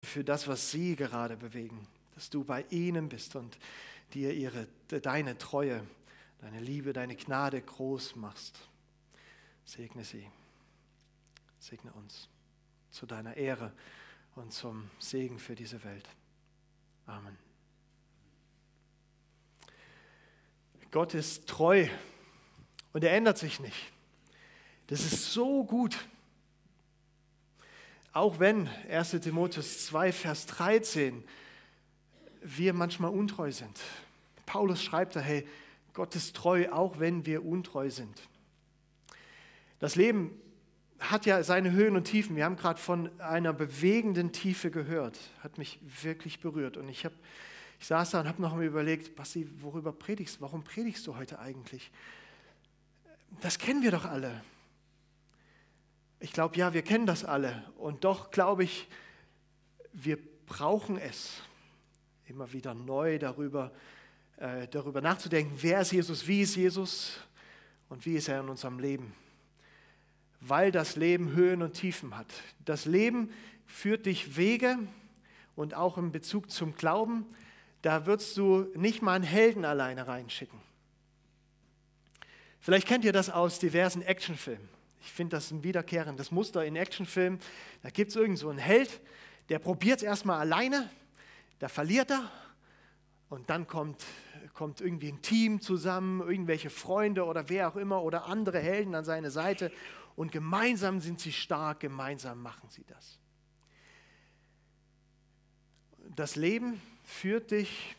für das, was sie gerade bewegen, dass du bei ihnen bist und dir deine Treue, deine Liebe, deine Gnade groß machst. Segne sie, segne uns zu deiner Ehre und zum Segen für diese Welt. Amen. Gott ist treu und er ändert sich nicht. Das ist so gut. Auch wenn 1. Timotheus 2, Vers 13 wir manchmal untreu sind. Paulus schreibt da, hey, Gott ist treu, auch wenn wir untreu sind. Das Leben hat ja seine Höhen und Tiefen. Wir haben gerade von einer bewegenden Tiefe gehört. Hat mich wirklich berührt. Und ich saß da und habe noch mal überlegt, Basti, worüber predigst du? Warum predigst du heute eigentlich? Das kennen wir doch alle. Ich glaube, ja, wir kennen das alle. Und doch glaube ich, wir brauchen es, immer wieder neu darüber nachzudenken, wer ist Jesus, wie ist Jesus und wie ist er in unserem Leben. Weil das Leben Höhen und Tiefen hat. Das Leben führt dich Wege und auch in Bezug zum Glauben, da würdest du nicht mal einen Helden alleine reinschicken. Vielleicht kennt ihr das aus diversen Actionfilmen. Ich finde das ein wiederkehrendes Muster in Actionfilmen. Da gibt es irgend so einen Held, der probiert es erstmal alleine, da verliert er und dann kommt irgendwie ein Team zusammen, irgendwelche Freunde oder wer auch immer oder andere Helden an seine Seite und gemeinsam sind sie stark, gemeinsam machen sie das. Das Leben führt dich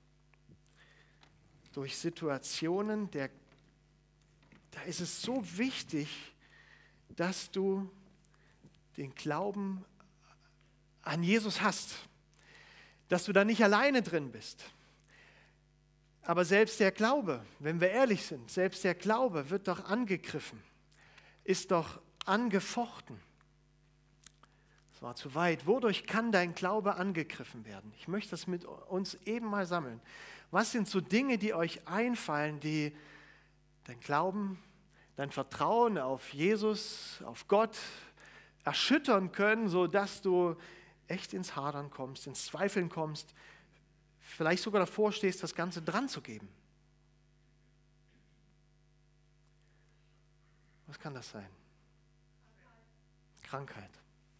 durch Situationen, da ist es so wichtig, dass du den Glauben an Jesus hast, dass du da nicht alleine drin bist. Aber selbst der Glaube, wenn wir ehrlich sind, selbst der Glaube wird doch angegriffen, ist doch angefochten. Das war zu weit. Wodurch kann dein Glaube angegriffen werden? Ich möchte das mit uns eben mal sammeln. Was sind so Dinge, die euch einfallen, die dein Glauben, dein Vertrauen auf Jesus, auf Gott erschüttern können, sodass du echt ins Hadern kommst, ins Zweifeln kommst, vielleicht sogar davor stehst, das Ganze dran zu geben? Was kann das sein? Krankheit.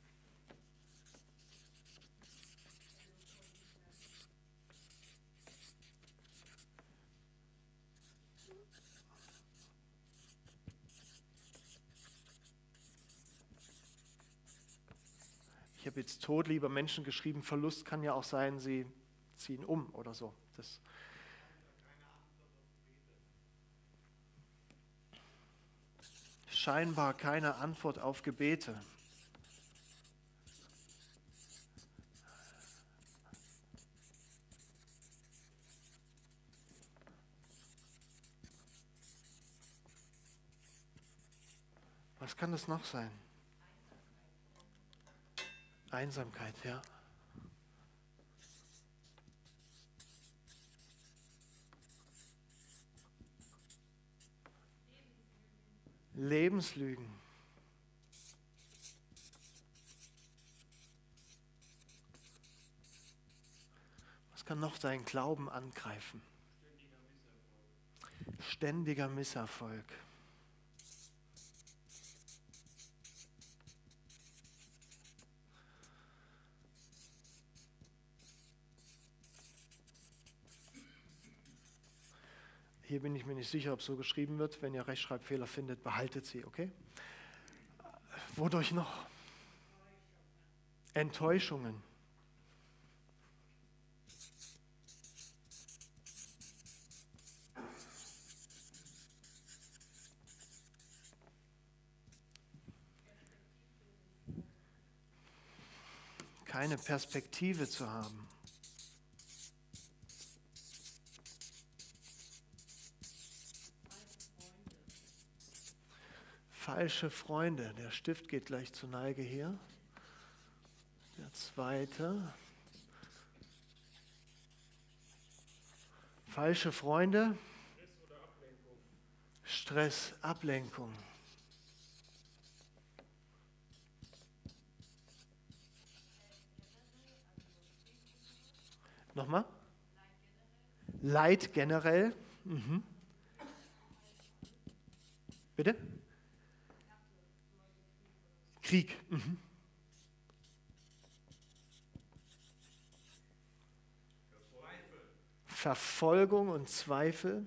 Ich habe jetzt Tod lieber Menschen geschrieben, Verlust kann ja auch sein, sie ziehen um oder so. Das scheinbar keine Antwort auf Gebete. Was kann das noch sein? Einsamkeit, ja. Lebenslügen. Was kann noch deinen Glauben angreifen? Ständiger Misserfolg. Hier bin ich mir nicht sicher, ob es so geschrieben wird. Wenn ihr Rechtschreibfehler findet, behaltet sie, okay? Wodurch noch? Enttäuschungen. Keine Perspektive zu haben. Falsche Freunde. Der Stift geht gleich zur Neige hier. Der zweite. Falsche Freunde. Stress, Ablenkung. Nochmal? Leid generell. Mhm. Bitte? Krieg. Mhm. Verfolgung und Zweifel.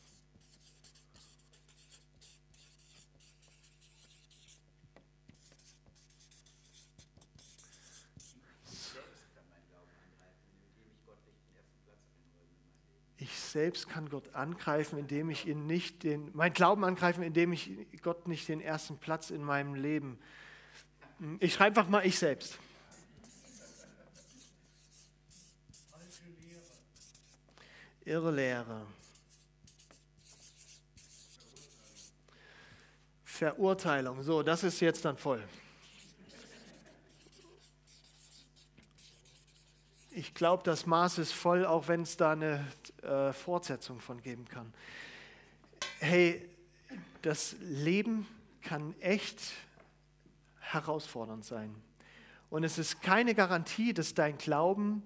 Ich selbst kann Gott angreifen, indem ich ihn nicht mein Glauben angreifen, indem ich Gott nicht den ersten Platz in meinem Leben. Ich schreibe einfach mal ich selbst. Irre Lehre. Verurteilung. So, das ist jetzt dann voll. Ich glaube, das Maß ist voll, auch wenn es da eine Fortsetzung von geben kann. Hey, das Leben kann echt herausfordernd sein. Und es ist keine Garantie, dass dein Glauben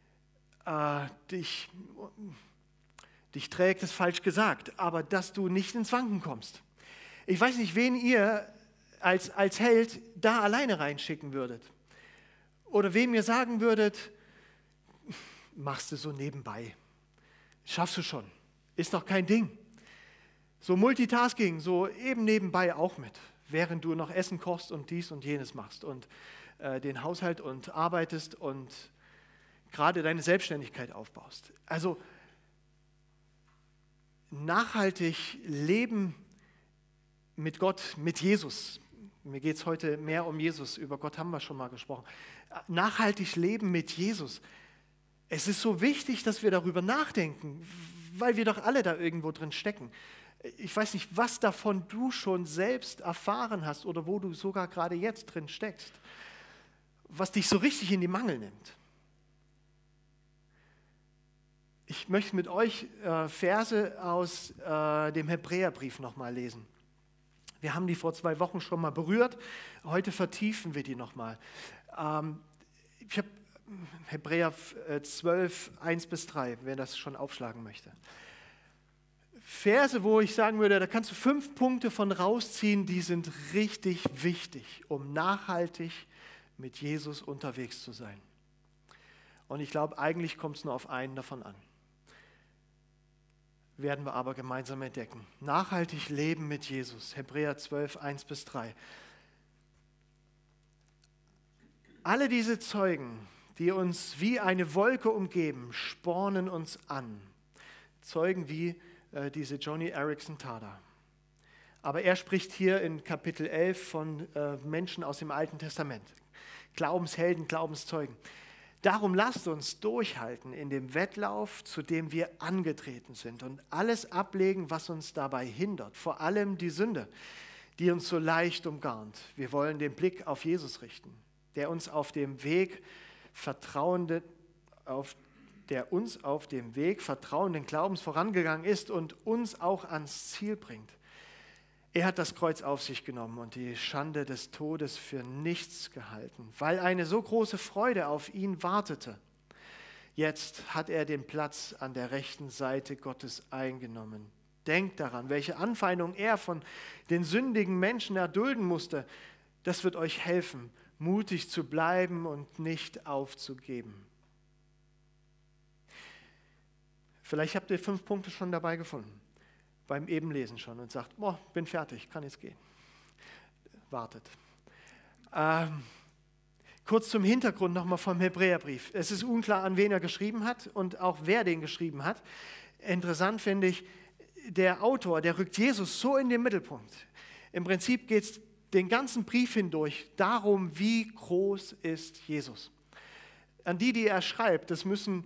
dich trägt, ist falsch gesagt, aber dass du nicht ins Wanken kommst. Ich weiß nicht, wen ihr als Held da alleine reinschicken würdet. Oder wem ihr sagen würdet, machst du so nebenbei. Schaffst du schon. Ist doch kein Ding. So Multitasking, so eben nebenbei auch mit, während du noch Essen kochst und dies und jenes machst und den Haushalt und arbeitest und gerade deine Selbstständigkeit aufbaust. Also nachhaltig leben mit Gott, mit Jesus. Mir geht es heute mehr um Jesus. Über Gott haben wir schon mal gesprochen. Nachhaltig leben mit Jesus. Es ist so wichtig, dass wir darüber nachdenken, weil wir doch alle da irgendwo drin stecken. Ich weiß nicht, was davon du schon selbst erfahren hast oder wo du sogar gerade jetzt drin steckst, was dich so richtig in die Mangel nimmt. Ich möchte mit euch Verse aus dem Hebräerbrief nochmal lesen. Wir haben die vor 2 Wochen schon mal berührt, heute vertiefen wir die nochmal. Ich habe Hebräer 12, 1-3, wer das schon aufschlagen möchte. Verse, wo ich sagen würde, da kannst du 5 Punkte von rausziehen, die sind richtig wichtig, um nachhaltig mit Jesus unterwegs zu sein. Und ich glaube, eigentlich kommt es nur auf einen davon an. Werden wir aber gemeinsam entdecken. Nachhaltig leben mit Jesus, Hebräer 12, 1-3. Alle diese Zeugen, die uns wie eine Wolke umgeben, spornen uns an. Zeugen wie diese Joni Eareckson Tada. Aber er spricht hier in Kapitel 11 von Menschen aus dem Alten Testament. Glaubenshelden, Glaubenszeugen. Darum lasst uns durchhalten in dem Wettlauf, zu dem wir angetreten sind und alles ablegen, was uns dabei hindert. Vor allem die Sünde, die uns so leicht umgarnt. Wir wollen den Blick auf Jesus richten, der uns auf dem Weg vertrauenden Glaubens vorangegangen ist und uns auch ans Ziel bringt. Er hat das Kreuz auf sich genommen und die Schande des Todes für nichts gehalten, weil eine so große Freude auf ihn wartete. Jetzt hat er den Platz an der rechten Seite Gottes eingenommen. Denkt daran, welche Anfeindung er von den sündigen Menschen erdulden musste. Das wird euch helfen, mutig zu bleiben und nicht aufzugeben. Vielleicht habt ihr 5 Punkte schon dabei gefunden, beim Ebenlesen schon und sagt, bin fertig, kann jetzt gehen. Wartet. Kurz zum Hintergrund nochmal vom Hebräerbrief. Es ist unklar, an wen er geschrieben hat und auch wer den geschrieben hat. Interessant finde ich, der Autor, der rückt Jesus so in den Mittelpunkt. Im Prinzip geht es den ganzen Brief hindurch darum, wie groß ist Jesus. An die er schreibt, das müssen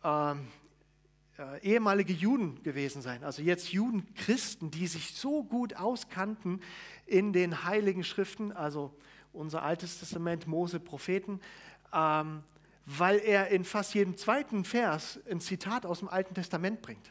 ehemalige Juden gewesen sein, also jetzt Juden, Christen, die sich so gut auskannten in den Heiligen Schriften, also unser Altes Testament, Mose, Propheten, weil er in fast jedem zweiten Vers ein Zitat aus dem Alten Testament bringt.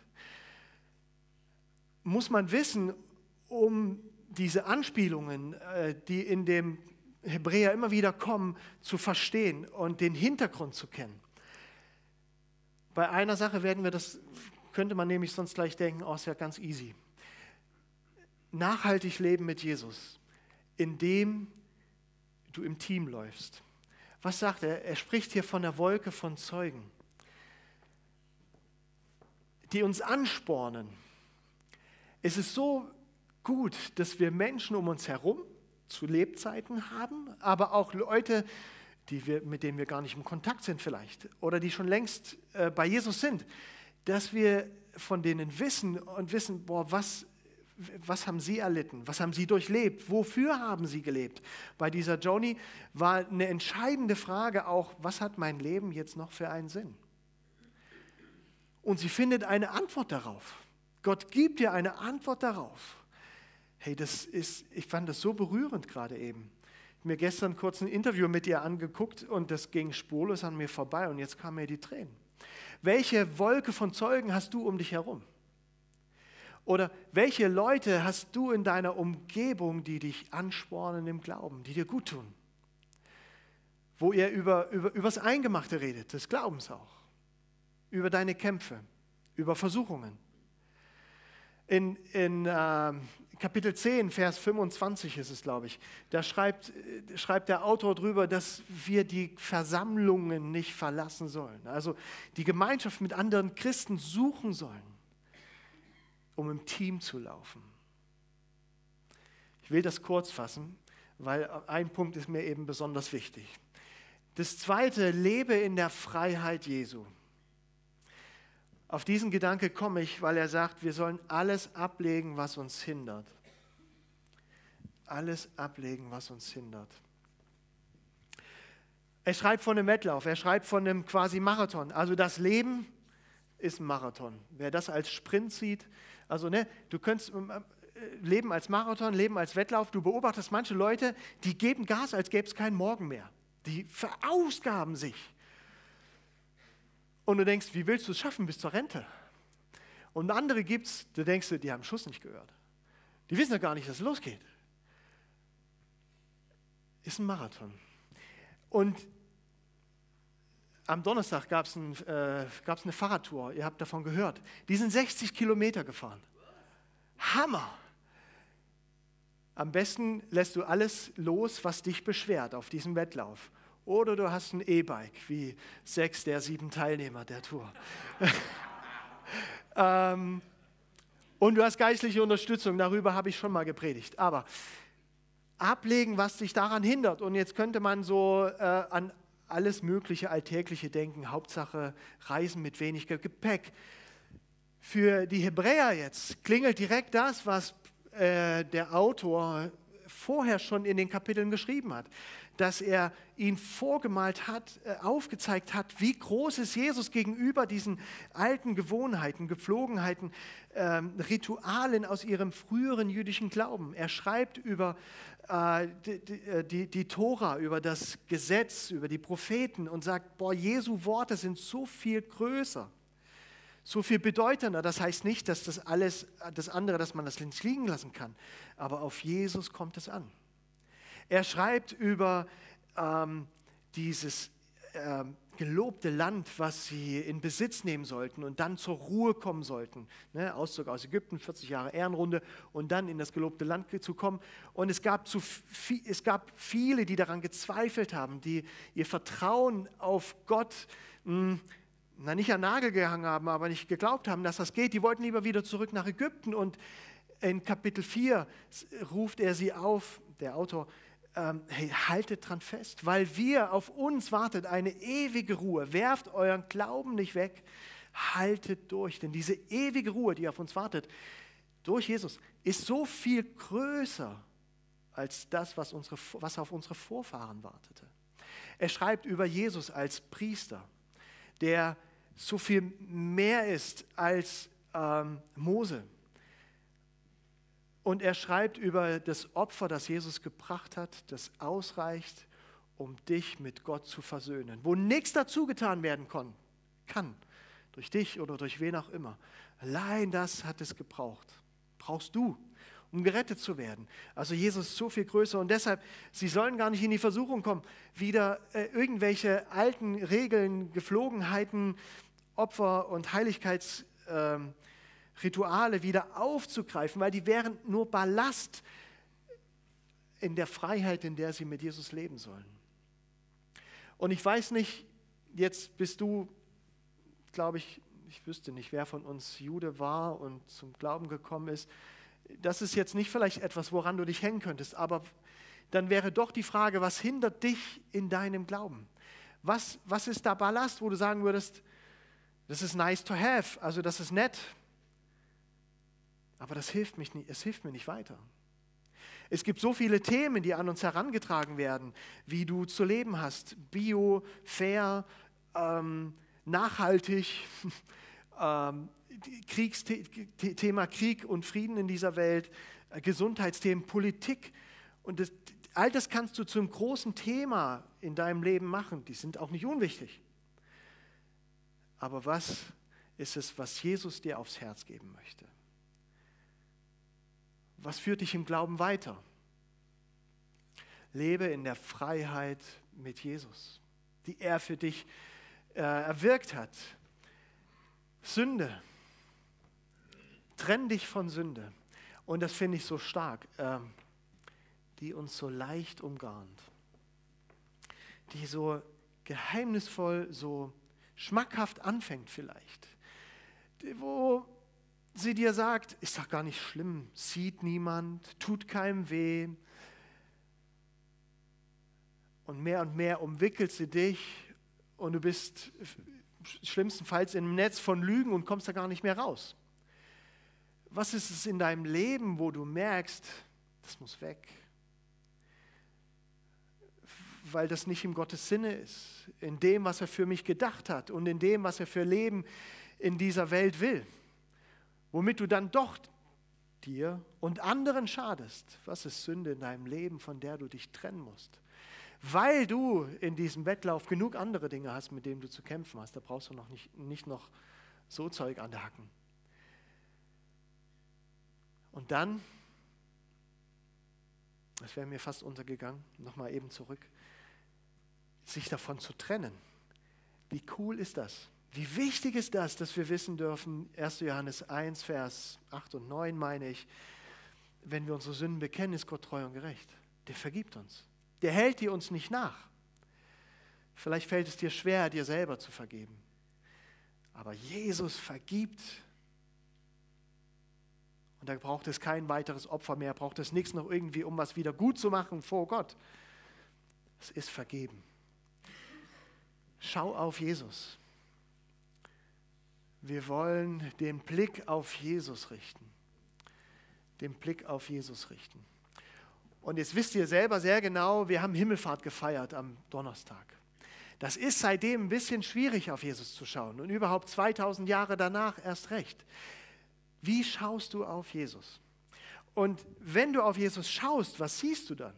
Muss man wissen, um diese Anspielungen, die in dem Hebräer immer wieder kommen, zu verstehen und den Hintergrund zu kennen. Bei einer Sache könnte man nämlich sonst gleich denken, oh, ist ja ganz easy. Nachhaltig leben mit Jesus, indem du im Team läufst. Was sagt er? Er spricht hier von der Wolke von Zeugen, die uns anspornen. Es ist so gut, dass wir Menschen um uns herum zu Lebzeiten haben, aber auch Leute, mit denen wir gar nicht im Kontakt sind vielleicht oder die schon längst bei Jesus sind, dass wir von denen wissen, boah, was haben sie erlitten, was haben sie durchlebt, wofür haben sie gelebt. Bei dieser Joni war eine entscheidende Frage auch, was hat mein Leben jetzt noch für einen Sinn? Und sie findet eine Antwort darauf. Gott gibt dir eine Antwort darauf. Hey, ich fand das so berührend gerade eben. Ich habe mir gestern kurz ein Interview mit ihr angeguckt und das ging spurlos an mir vorbei und jetzt kamen mir die Tränen. Welche Wolke von Zeugen hast du um dich herum? Oder welche Leute hast du in deiner Umgebung, die dich anspornen im Glauben, die dir gut tun? Wo ihr über das Eingemachte redet, des Glaubens auch. Über deine Kämpfe, über Versuchungen. In Kapitel 10, Vers 25 ist es, glaube ich, da schreibt der Autor drüber, dass wir die Versammlungen nicht verlassen sollen. Also die Gemeinschaft mit anderen Christen suchen sollen, um im Team zu laufen. Ich will das kurz fassen, weil ein Punkt ist mir eben besonders wichtig. Das zweite, lebe in der Freiheit Jesu. Auf diesen Gedanke komme ich, weil er sagt, wir sollen alles ablegen, was uns hindert. Alles ablegen, was uns hindert. Er schreibt von einem Wettlauf, er schreibt von einem quasi Marathon. Also das Leben ist ein Marathon. Wer das als Sprint sieht, also du könntest leben als Marathon, leben als Wettlauf. Du beobachtest manche Leute, die geben Gas, als gäbe es keinen Morgen mehr. Die verausgaben sich. Und du denkst, wie willst du es schaffen bis zur Rente? Und andere gibt es, du denkst, die haben Schuss nicht gehört. Die wissen ja gar nicht, dass es losgeht. Ist ein Marathon. Und am Donnerstag gab es eine Fahrradtour, ihr habt davon gehört. Die sind 60 Kilometer gefahren. Hammer! Am besten lässt du alles los, was dich beschwert auf diesem Wettlauf. Oder du hast ein E-Bike, wie 6 der 7 Teilnehmer der Tour. Und du hast geistliche Unterstützung, darüber habe ich schon mal gepredigt. Aber ablegen, was dich daran hindert. Und jetzt könnte man so an alles mögliche Alltägliche denken, Hauptsache Reisen mit wenig Gepäck. Für die Hebräer jetzt klingelt direkt das, was der Autor vorher schon in den Kapiteln geschrieben hat, dass er ihn vorgemalt hat, aufgezeigt hat, wie groß ist Jesus gegenüber diesen alten Gewohnheiten, Gepflogenheiten, Ritualen aus ihrem früheren jüdischen Glauben. Er schreibt über die Tora, über das Gesetz, über die Propheten und sagt, boah, Jesu Worte sind so viel größer, so viel bedeutender. Das heißt nicht, dass das andere, dass man das links liegen lassen kann, aber auf Jesus kommt es an. Er schreibt über dieses gelobte Land, was sie in Besitz nehmen sollten und dann zur Ruhe kommen sollten. Ne, Auszug aus Ägypten, 40 Jahre Ehrenrunde und dann in das gelobte Land zu kommen. Und es gab viele, die daran gezweifelt haben, die ihr Vertrauen auf Gott nicht an Nagel gehangen haben, aber nicht geglaubt haben, dass das geht. Die wollten lieber wieder zurück nach Ägypten. Und in Kapitel 4 ruft er sie auf, der Autor, hey, haltet dran fest, weil auf uns wartet eine ewige Ruhe. Werft euren Glauben nicht weg, haltet durch. Denn diese ewige Ruhe, die auf uns wartet, durch Jesus, ist so viel größer als das, was auf unsere Vorfahren wartete. Er schreibt über Jesus als Priester, der so viel mehr ist als Mose. Und er schreibt über das Opfer, das Jesus gebracht hat, das ausreicht, um dich mit Gott zu versöhnen. Wo nichts dazu getan werden kann, durch dich oder durch wen auch immer. Allein das hat es gebraucht. Brauchst du, um gerettet zu werden. Also Jesus ist so viel größer und deshalb, sie sollen gar nicht in die Versuchung kommen, wieder irgendwelche alten Regeln, Gepflogenheiten Opfer- und Heiligkeitsrituale wieder aufzugreifen, weil die wären nur Ballast in der Freiheit, in der sie mit Jesus leben sollen. Und ich weiß nicht, jetzt bist du, glaube ich, ich wüsste nicht, wer von uns Jude war und zum Glauben gekommen ist. Das ist jetzt nicht vielleicht etwas, woran du dich hängen könntest, aber dann wäre doch die Frage, was hindert dich in deinem Glauben? Was ist da Ballast, wo du sagen würdest, das ist nice to have, also das ist nett, aber das hilft mir nicht weiter. Es gibt so viele Themen, die an uns herangetragen werden, wie du zu leben hast, bio, fair, nachhaltig, Thema Krieg und Frieden in dieser Welt, Gesundheitsthemen, Politik. Und all das kannst du zum großen Thema in deinem Leben machen. Die sind auch nicht unwichtig. Aber was ist es, was Jesus dir aufs Herz geben möchte? Was führt dich im Glauben weiter? Lebe in der Freiheit mit Jesus, die er für dich erwirkt hat. Sünde. Trenn dich von Sünde. Und das finde ich so stark, die uns so leicht umgarnt. Die so geheimnisvoll, so schmackhaft anfängt vielleicht. Wo sie dir sagt, ist doch gar nicht schlimm, sieht niemand, tut keinem weh. Und mehr umwickelt sie dich und du bist schlimmstenfalls im Netz von Lügen und kommst da gar nicht mehr raus. Was ist es in deinem Leben, wo du merkst, das muss weg? Weil das nicht im Gottes Sinne ist, in dem, was er für mich gedacht hat und in dem, was er für Leben in dieser Welt will. Womit du dann doch dir und anderen schadest. Was ist Sünde in deinem Leben, von der du dich trennen musst? Weil du in diesem Wettlauf genug andere Dinge hast, mit denen du zu kämpfen hast. Da brauchst du noch nicht noch so Zeug an der Hacken. Und dann, das wäre mir fast untergegangen, nochmal eben zurück, sich davon zu trennen. Wie cool ist das? Wie wichtig ist das, dass wir wissen dürfen, 1. Johannes 1, Vers 8 und 9 meine ich, wenn wir unsere Sünden bekennen, ist Gott treu und gerecht. Der vergibt uns. Der hält die uns nicht nach. Vielleicht fällt es dir schwer, dir selber zu vergeben. Aber Jesus vergibt. Und da braucht es kein weiteres Opfer mehr, braucht es nichts noch irgendwie, um was wieder gut zu machen vor Gott. Es ist vergeben. Schau auf Jesus. Wir wollen den Blick auf Jesus richten. Den Blick auf Jesus richten. Und jetzt wisst ihr selber sehr genau, wir haben Himmelfahrt gefeiert am Donnerstag. Das ist seitdem ein bisschen schwierig, auf Jesus zu schauen. Und überhaupt 2000 Jahre danach erst recht. Wie schaust du auf Jesus? Und wenn du auf Jesus schaust, was siehst du dann?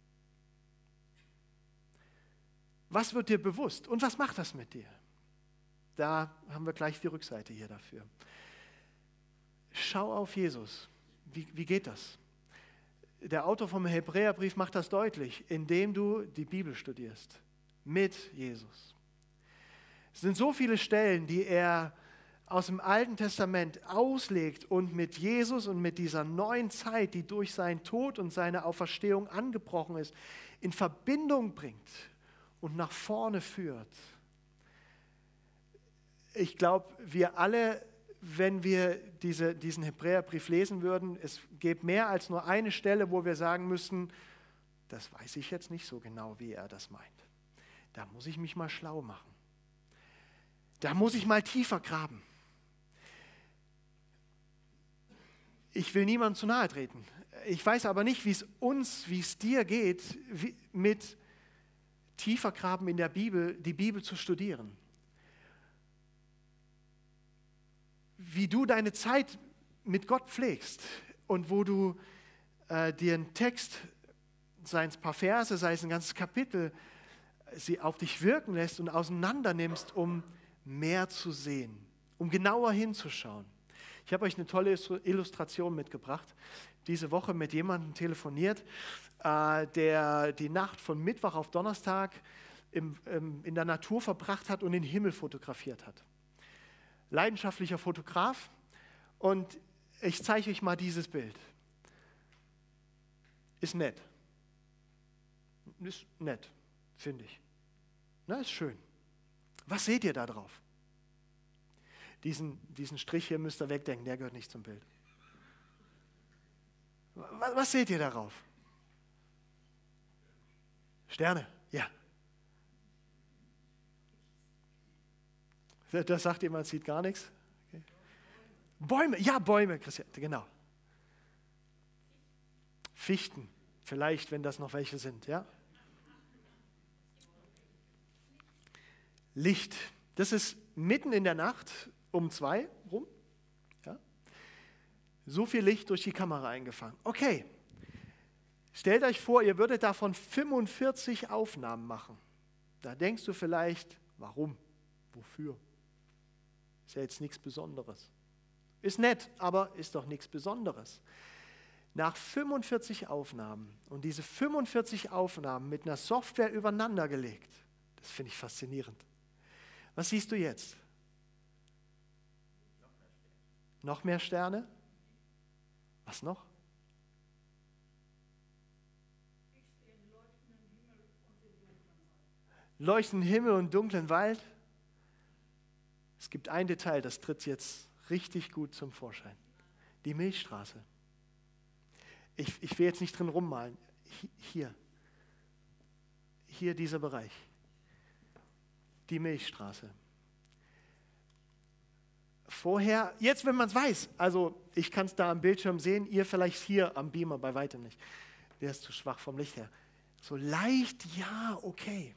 Was wird dir bewusst? Und was macht das mit dir? Da haben wir gleich die Rückseite hier dafür. Schau auf Jesus. Wie geht das? Der Autor vom Hebräerbrief macht das deutlich, indem du die Bibel studierst. Mit Jesus. Es sind so viele Stellen, die er aus dem Alten Testament auslegt und mit Jesus und mit dieser neuen Zeit, die durch seinen Tod und seine Auferstehung angebrochen ist, in Verbindung bringt und nach vorne führt. Ich glaube, wir alle, wenn wir diesen Hebräerbrief lesen würden, es gäbe mehr als nur eine Stelle, wo wir sagen müssen, das weiß ich jetzt nicht so genau, wie er das meint. Da muss ich mich mal schlau machen. Da muss ich mal tiefer graben. Ich will niemandem zu nahe treten. Ich weiß aber nicht, wie es dir geht, mit tiefer graben in der Bibel, die Bibel zu studieren. Wie du deine Zeit mit Gott pflegst und wo du dir einen Text, sei es ein paar Verse, sei es ein ganzes Kapitel, sie auf dich wirken lässt und auseinander nimmst, um mehr zu sehen, um genauer hinzuschauen. Ich habe euch eine tolle Illustration mitgebracht. Diese Woche mit jemandem telefoniert, der die Nacht von Mittwoch auf Donnerstag in der Natur verbracht hat und den Himmel fotografiert hat. leidenschaftlicher Fotograf und ich zeige euch mal dieses Bild. Ist nett. Ist nett, finde ich. Na, ist schön. Was seht ihr da drauf? Diesen Strich hier müsst ihr wegdenken, der gehört nicht zum Bild. Was seht ihr darauf? Sterne, ja. Das sagt jemand, sieht gar nichts. Okay. Bäume, ja, Bäume, Christian, genau. Fichten, vielleicht, wenn das noch welche sind, ja. Licht, das ist mitten in der Nacht um 2 rum. Ja. So viel Licht durch die Kamera eingefangen. Okay, stellt euch vor, ihr würdet davon 45 Aufnahmen machen. Da denkst du vielleicht, warum, wofür? Ist ja jetzt nichts Besonderes. Ist nett, aber ist doch nichts Besonderes. Nach 45 Aufnahmen und diese 45 Aufnahmen mit einer Software übereinander gelegt, das finde ich faszinierend. Was siehst du jetzt? Noch mehr Sterne? Was noch? Leuchtenden Himmel und dunklen Wald. Es gibt ein Detail, das tritt jetzt richtig gut zum Vorschein. Die Milchstraße. Ich will jetzt nicht drin rummalen. Hier dieser Bereich. Die Milchstraße. Vorher, jetzt wenn man es weiß, also ich kann es da am Bildschirm sehen, ihr vielleicht hier am Beamer bei weitem nicht. Der ist zu schwach vom Licht her. So leicht, ja, okay.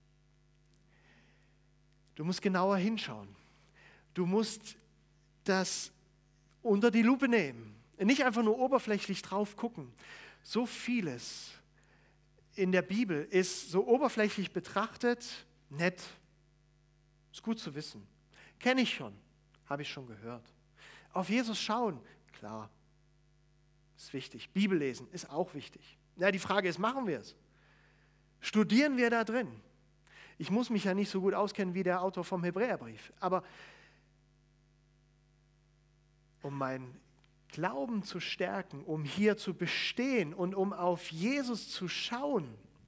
Du musst genauer hinschauen. Du musst das unter die Lupe nehmen. Nicht einfach nur oberflächlich drauf gucken. So vieles in der Bibel ist so oberflächlich betrachtet nett. Ist gut zu wissen. Kenne ich schon. Habe ich schon gehört. Auf Jesus schauen, klar. Ist wichtig. Bibel lesen ist auch wichtig. Ja, die Frage ist, machen wir es? Studieren wir da drin? Ich muss mich ja nicht so gut auskennen wie der Autor vom Hebräerbrief. Aber um meinen Glauben zu stärken, um hier zu bestehen und um auf Jesus zu schauen,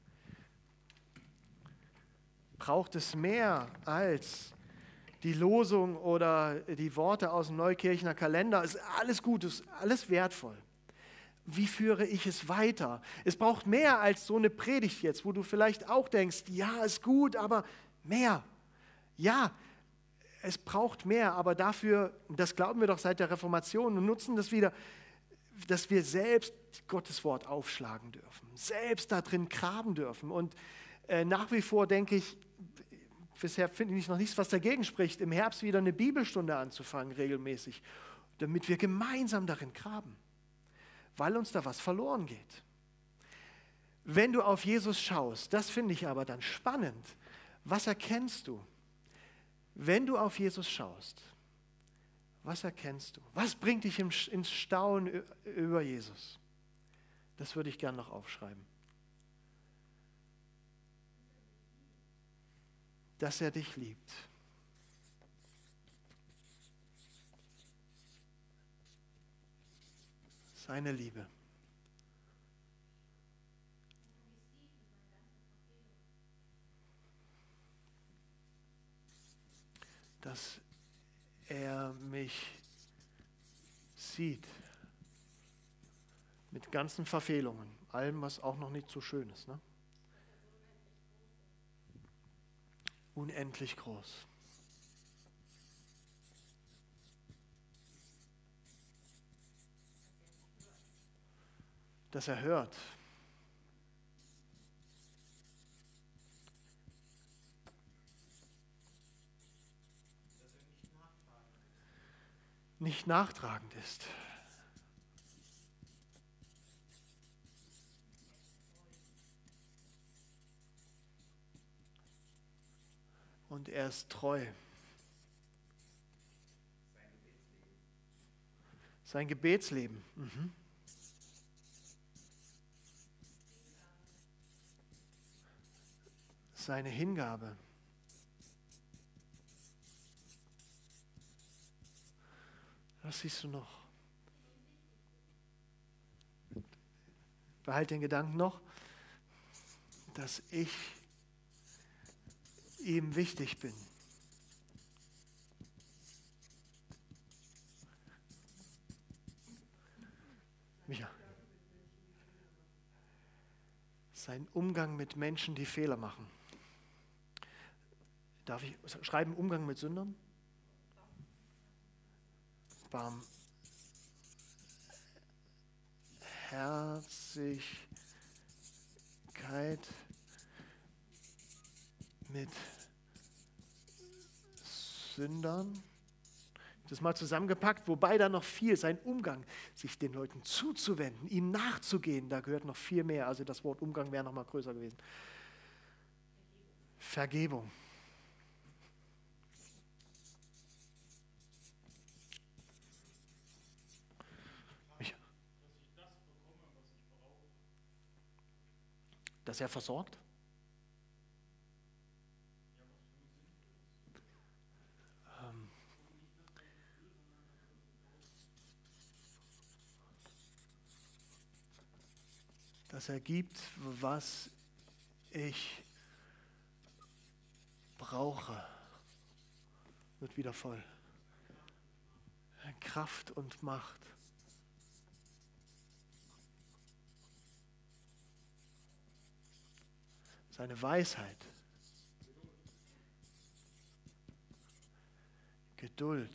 braucht es mehr als die Losung oder die Worte aus dem Neukirchner Kalender. Es ist alles gut, es ist alles wertvoll. Wie führe ich es weiter? Es braucht mehr als so eine Predigt jetzt, wo du vielleicht auch denkst, ja, ist gut, aber mehr. Ja, es braucht mehr, aber dafür, das glauben wir doch seit der Reformation und nutzen das wieder, dass wir selbst Gottes Wort aufschlagen dürfen, selbst da drin graben dürfen. Und nach wie vor denke ich, bisher finde ich noch nichts, was dagegen spricht, im Herbst wieder eine Bibelstunde anzufangen, regelmäßig, damit wir gemeinsam darin graben, weil uns da was verloren geht. Wenn du auf Jesus schaust, das finde ich aber dann spannend, was erkennst du? Wenn du auf Jesus schaust, was erkennst du? Was bringt dich ins Staunen über Jesus? Das würde ich gerne noch aufschreiben. Dass er dich liebt. Seine Liebe. Dass er mich sieht mit ganzen Verfehlungen, allem, was auch noch nicht so schön ist. Ne? Unendlich groß. Dass er hört. Nicht nachtragend ist. Und er ist treu. Sein Gebetsleben. Mhm. Seine Hingabe. Was siehst du noch? Behalt den Gedanken noch, dass ich ihm wichtig bin. Micha. Sein Umgang mit Menschen, die Fehler machen. Darf ich schreiben, Umgang mit Sündern? Barmherzigkeit mit Sündern. Das mal zusammengepackt, wobei da noch viel, sein Umgang, sich den Leuten zuzuwenden, ihnen nachzugehen, da gehört noch viel mehr. Also das Wort Umgang wäre noch mal größer gewesen. Vergebung. Dass er versorgt? Dass er gibt, was ich brauche. Wird wieder voll. Kraft und Macht. Seine Weisheit. Geduld.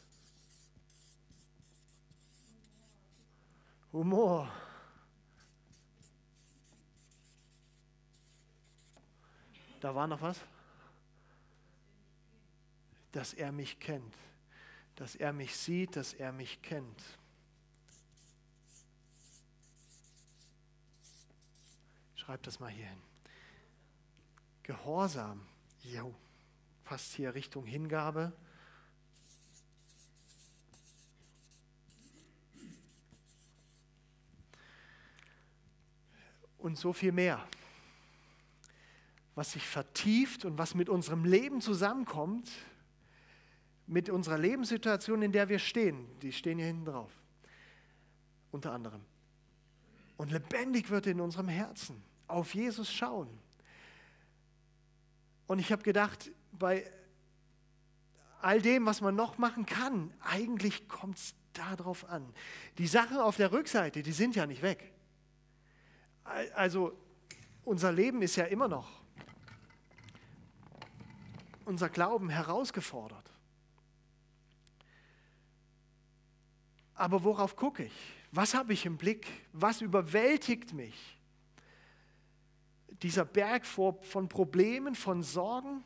Humor. Da war noch was? Dass er mich kennt. Dass er mich sieht, dass er mich kennt. Schreib das mal hier hin. Gehorsam. Jo, passt hier Richtung Hingabe. Und so viel mehr. Was sich vertieft und was mit unserem Leben zusammenkommt, mit unserer Lebenssituation, in der wir stehen. Die stehen hier hinten drauf. Unter anderem. Und lebendig wird in unserem Herzen. Auf Jesus schauen. Und ich habe gedacht, bei all dem, was man noch machen kann, eigentlich kommt es darauf an. Die Sachen auf der Rückseite, die sind ja nicht weg. Also unser Leben ist ja immer noch, unser Glauben herausgefordert. Aber worauf gucke ich? Was habe ich im Blick? Was überwältigt mich? Dieser Berg von Problemen, von Sorgen?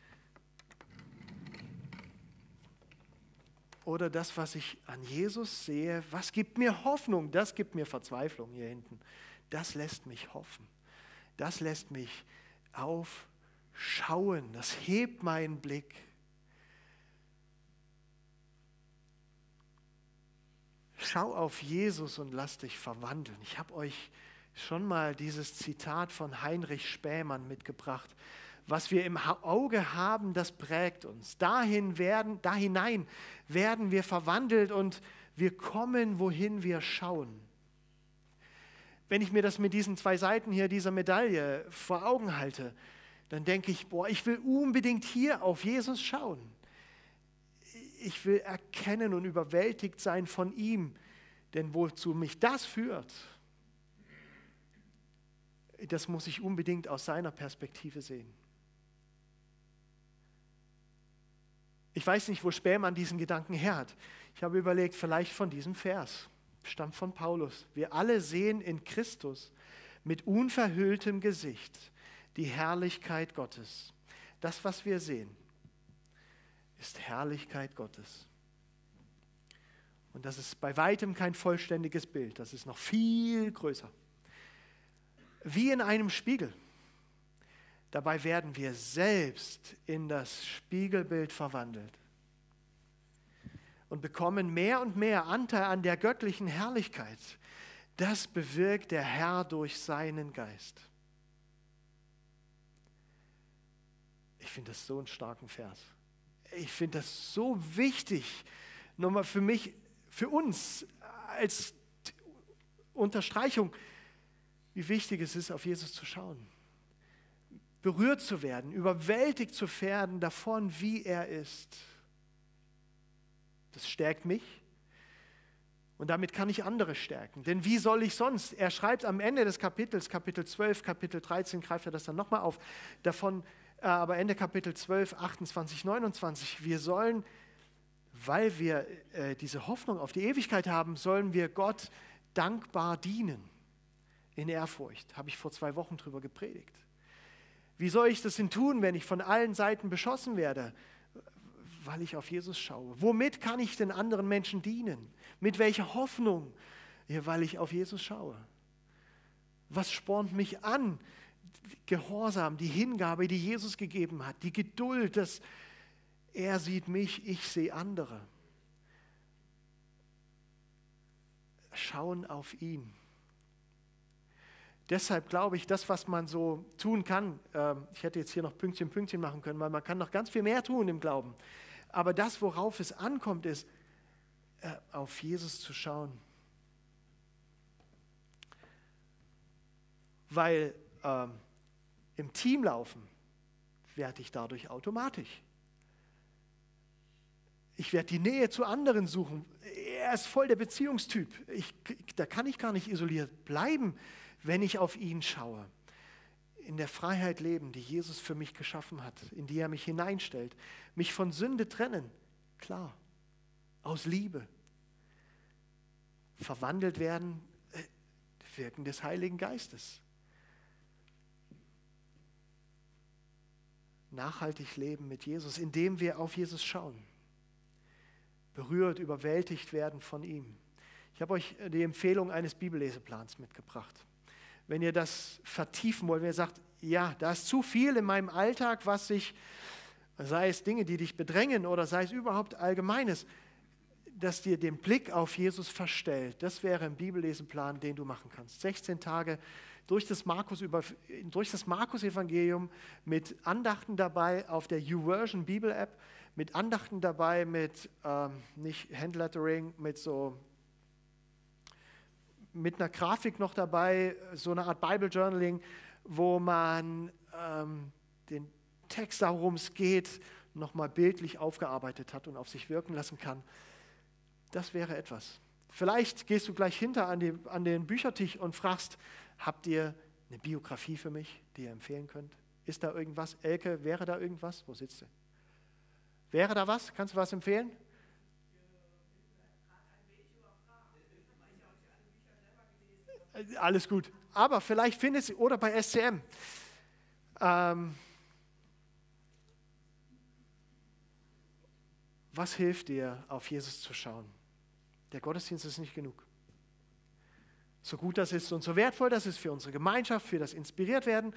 Oder das, was ich an Jesus sehe, was gibt mir Hoffnung? Das gibt mir Verzweiflung hier hinten. Das lässt mich hoffen. Das lässt mich aufschauen. Das hebt meinen Blick. Schau auf Jesus und lass dich verwandeln. Ich habe euch schon mal dieses Zitat von Heinrich Spähmann mitgebracht. Was wir im Auge haben, das prägt uns. Dahinein werden wir verwandelt und wir kommen, wohin wir schauen. Wenn ich mir das mit diesen 2 Seiten hier dieser Medaille vor Augen halte, dann denke ich, ich will unbedingt hier auf Jesus schauen. Ich will erkennen und überwältigt sein von ihm, denn wozu mich das führt, das muss ich unbedingt aus seiner Perspektive sehen. Ich weiß nicht, wo Spähmann diesen Gedanken her hat. Ich habe überlegt, vielleicht von diesem Vers, stammt von Paulus. Wir alle sehen in Christus mit unverhülltem Gesicht die Herrlichkeit Gottes. Das, was wir sehen, ist Herrlichkeit Gottes. Und das ist bei weitem kein vollständiges Bild, das ist noch viel größer. Wie in einem Spiegel. Dabei werden wir selbst in das Spiegelbild verwandelt und bekommen mehr und mehr Anteil an der göttlichen Herrlichkeit. Das bewirkt der Herr durch seinen Geist. Ich finde das so einen starken Vers. Ich finde das so wichtig, nochmal für mich für uns als Unterstreichung, wie wichtig es ist, auf Jesus zu schauen. Berührt zu werden, überwältigt zu werden davon, wie er ist. Das stärkt mich und damit kann ich andere stärken. Denn wie soll ich sonst? Er schreibt am Ende des Kapitels, Kapitel 12, Kapitel 13, greift er das dann nochmal auf, davon, aber Ende Kapitel 12, 28, 29, wir sollen, weil wir diese Hoffnung auf die Ewigkeit haben, sollen wir Gott dankbar dienen. In Ehrfurcht, habe ich vor 2 Wochen drüber gepredigt. Wie soll ich das denn tun, wenn ich von allen Seiten beschossen werde? Weil ich auf Jesus schaue. Womit kann ich den anderen Menschen dienen? Mit welcher Hoffnung? Ja, weil ich auf Jesus schaue. Was spornt mich an? Gehorsam, die Hingabe, die Jesus gegeben hat, die Geduld, dass er sieht mich, ich sehe andere. Schauen auf ihn. Deshalb glaube ich, das, was man so tun kann, ich hätte jetzt hier noch Pünktchen, Pünktchen machen können, weil man kann noch ganz viel mehr tun im Glauben. Aber das, worauf es ankommt, ist, auf Jesus zu schauen. Weil im Team laufen werde ich dadurch automatisch. Ich werde die Nähe zu anderen suchen. Er ist voll der Beziehungstyp. Da kann ich gar nicht isoliert bleiben, wenn ich auf ihn schaue. In der Freiheit leben, die Jesus für mich geschaffen hat, in die er mich hineinstellt. Mich von Sünde trennen, klar, aus Liebe. Verwandelt werden, Wirken des Heiligen Geistes. Nachhaltig leben mit Jesus, indem wir auf Jesus schauen. Berührt, überwältigt werden von ihm. Ich habe euch die Empfehlung eines Bibelleseplans mitgebracht. Wenn ihr das vertiefen wollt, wenn ihr sagt, ja, da ist zu viel in meinem Alltag, was sich, sei es Dinge, die dich bedrängen oder sei es überhaupt Allgemeines, dass dir den Blick auf Jesus verstellt. Das wäre ein Bibelleseplan, den du machen kannst. 16 Tage durch das Markus-Evangelium mit Andachten dabei auf der YouVersion Bibel-App, mit Andachten dabei, mit nicht Handlettering, mit einer Grafik noch dabei, so eine Art Bible Journaling, wo man den Text, worum es geht, nochmal bildlich aufgearbeitet hat und auf sich wirken lassen kann. Das wäre etwas. Vielleicht gehst du gleich hinter an den Büchertisch und fragst, habt ihr eine Biografie für mich, die ihr empfehlen könnt? Ist da irgendwas? Elke, wäre da irgendwas? Wo sitzt du? Wäre da was? Kannst du was empfehlen? Alles gut. Aber vielleicht findest du, oder bei SCM. Was hilft dir, auf Jesus zu schauen? Der Gottesdienst ist nicht genug. So gut das ist und so wertvoll das ist für unsere Gemeinschaft, für das Inspiriertwerden.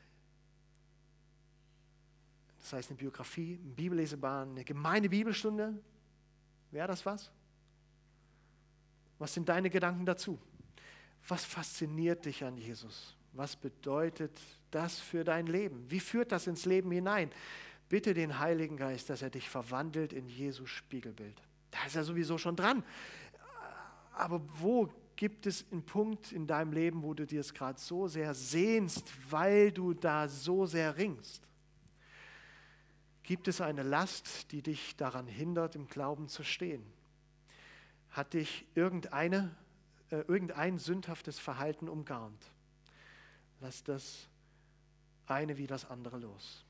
Das heißt eine Biografie, eine Bibellesebahn, eine gemeine Bibelstunde. Wäre das was? Was sind deine Gedanken dazu? Was fasziniert dich an Jesus? Was bedeutet das für dein Leben? Wie führt das ins Leben hinein? Bitte den Heiligen Geist, dass er dich verwandelt in Jesu Spiegelbild. Da ist er sowieso schon dran. Aber wo gibt es einen Punkt in deinem Leben, wo du dir es gerade so sehr sehnst, weil du da so sehr ringst? Gibt es eine Last, die dich daran hindert, im Glauben zu stehen? Hat dich irgendein sündhaftes Verhalten umgarnt? Lass das eine wie das andere los.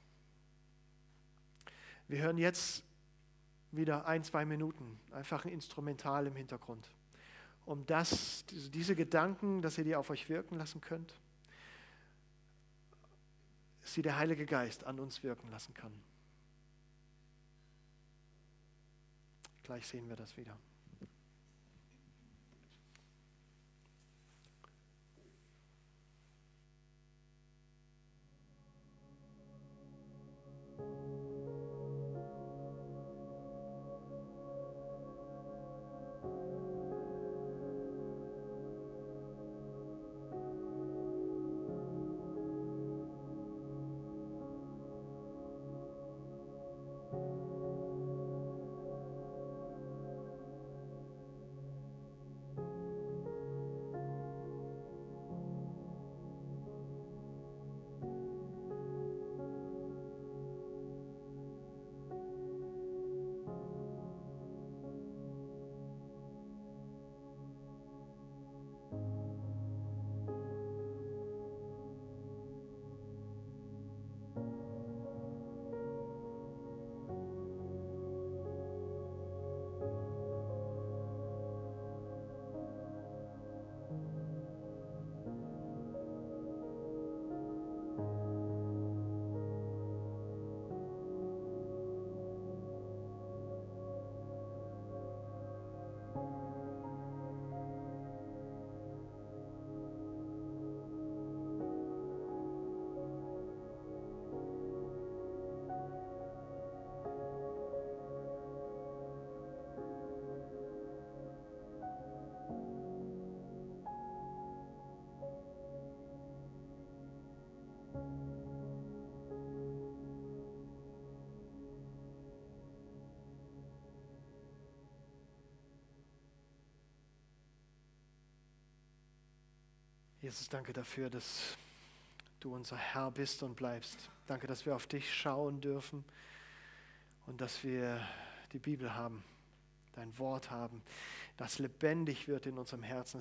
Wir hören jetzt wieder 1-2 Minuten, einfach ein Instrumental im Hintergrund, um diese Gedanken, dass ihr die auf euch wirken lassen könnt, dass sie der Heilige Geist an uns wirken lassen kann. Gleich sehen wir das wieder. Jesus, danke dafür, dass du unser Herr bist und bleibst. Danke, dass wir auf dich schauen dürfen und dass wir die Bibel haben, dein Wort haben, das lebendig wird in unserem Herzen.